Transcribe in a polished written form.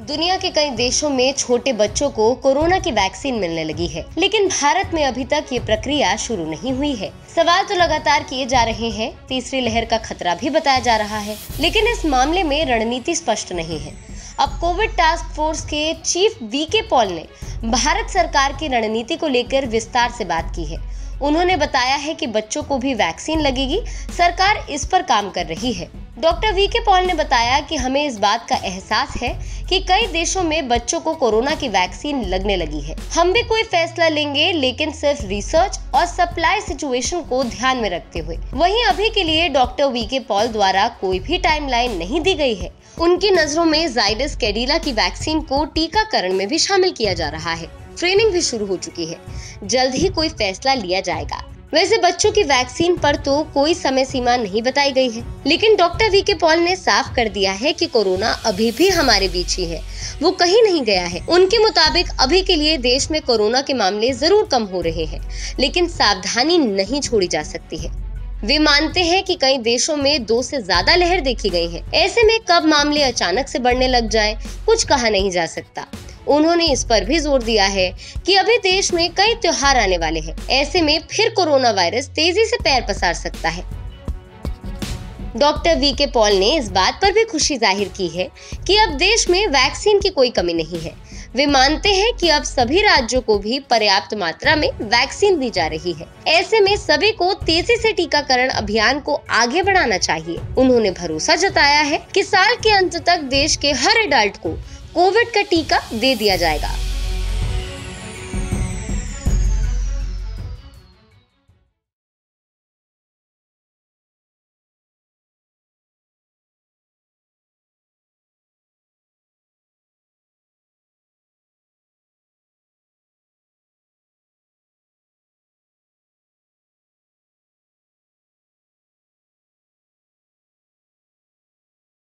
दुनिया के कई देशों में छोटे बच्चों को कोरोना की वैक्सीन मिलने लगी है, लेकिन भारत में अभी तक ये प्रक्रिया शुरू नहीं हुई है। सवाल तो लगातार किए जा रहे हैं, तीसरी लहर का खतरा भी बताया जा रहा है, लेकिन इस मामले में रणनीति स्पष्ट नहीं है। अब कोविड टास्क फोर्स के चीफ वीके पॉल ने भारत सरकार की रणनीति को लेकर विस्तार से बात की है। उन्होंने बताया है कि बच्चों को भी वैक्सीन लगेगी, सरकार इस पर काम कर रही है। डॉक्टर वीके पॉल ने बताया कि हमें इस बात का एहसास है कि कई देशों में बच्चों को कोरोना की वैक्सीन लगने लगी है। हम भी कोई फैसला लेंगे, लेकिन सिर्फ रिसर्च और सप्लाई सिचुएशन को ध्यान में रखते हुए। वहीं अभी के लिए डॉक्टर वीके पॉल द्वारा कोई भी टाइमलाइन नहीं दी गई है। उनकी नजरों में जायडस कैडिला की वैक्सीन को टीकाकरण में भी शामिल किया जा रहा है। ट्रेनिंग भी शुरू हो चुकी है, जल्द ही कोई फैसला लिया जाएगा। वैसे बच्चों की वैक्सीन पर तो कोई समय सीमा नहीं बताई गई है, लेकिन डॉक्टर वीके पॉल ने साफ कर दिया है कि कोरोना अभी भी हमारे बीच ही है, वो कहीं नहीं गया है। उनके मुताबिक अभी के लिए देश में कोरोना के मामले जरूर कम हो रहे हैं, लेकिन सावधानी नहीं छोड़ी जा सकती है। वे मानते हैं कि कई देशों में 2 से ज्यादा लहर देखी गई है। ऐसे में कब मामले अचानक से बढ़ने लग जाएं, कुछ कहा नहीं जा सकता। उन्होंने इस पर भी जोर दिया है कि अभी देश में कई त्योहार आने वाले हैं। ऐसे में फिर कोरोना वायरस तेजी से पैर पसार सकता है। डॉक्टर वीके पॉल ने इस बात पर भी खुशी जाहिर की है कि अब देश में वैक्सीन की कोई कमी नहीं है। वे मानते हैं कि अब सभी राज्यों को भी पर्याप्त मात्रा में वैक्सीन दी जा रही है। ऐसे में सभी को तेजी से टीकाकरण अभियान को आगे बढ़ाना चाहिए। उन्होंने भरोसा जताया है कि साल के अंत तक देश के हर एडल्ट को कोविड का टीका दे दिया जाएगा।